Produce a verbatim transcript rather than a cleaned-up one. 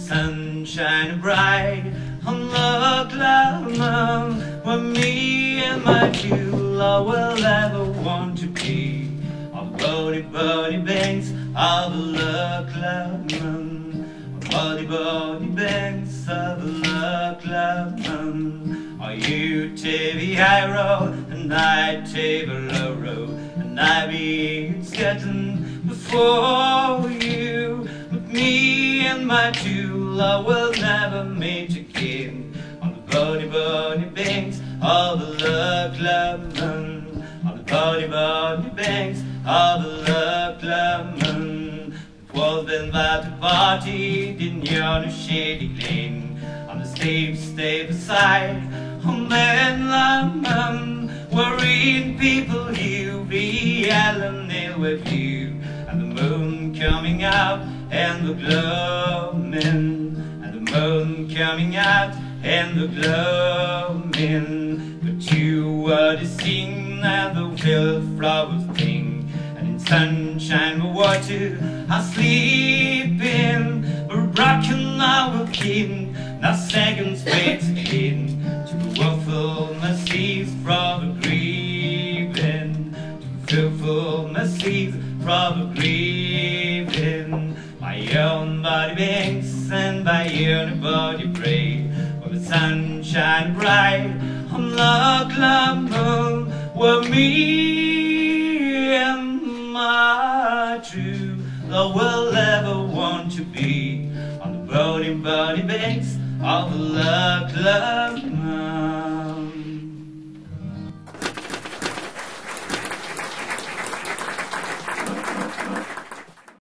sun shining bright on Loch Lomond, where me and my true love will ever want to be, on the body, body banks of Loch Lomond, on the body, body banks of Loch Lomond. Are you Thierry high road, and I Thierry low road, and I be in Scotland before you. But me and my true love will never meet again, on the body, body banks of the Loch Lomond, on the body, body banks of the Loch Lomond. It was then that the party in your shady lane, on the steep, steep side on Delnatte, wherein people hear the island nail with you, and the moon coming out and the gloaming, and the moon coming out and the gloaming. But you were the scene and the wildflowers sting, and in sunshine the water I sleep in, but broken our king, now seconds waits again, to the woeful mercies from the grieving, to the fearful mercies from the grieving. My own body banks and my own body pray, when the sun shines bright on Loch Lomond, where me and my true love will ever want to be, on the body, body banks of Loch Lomond.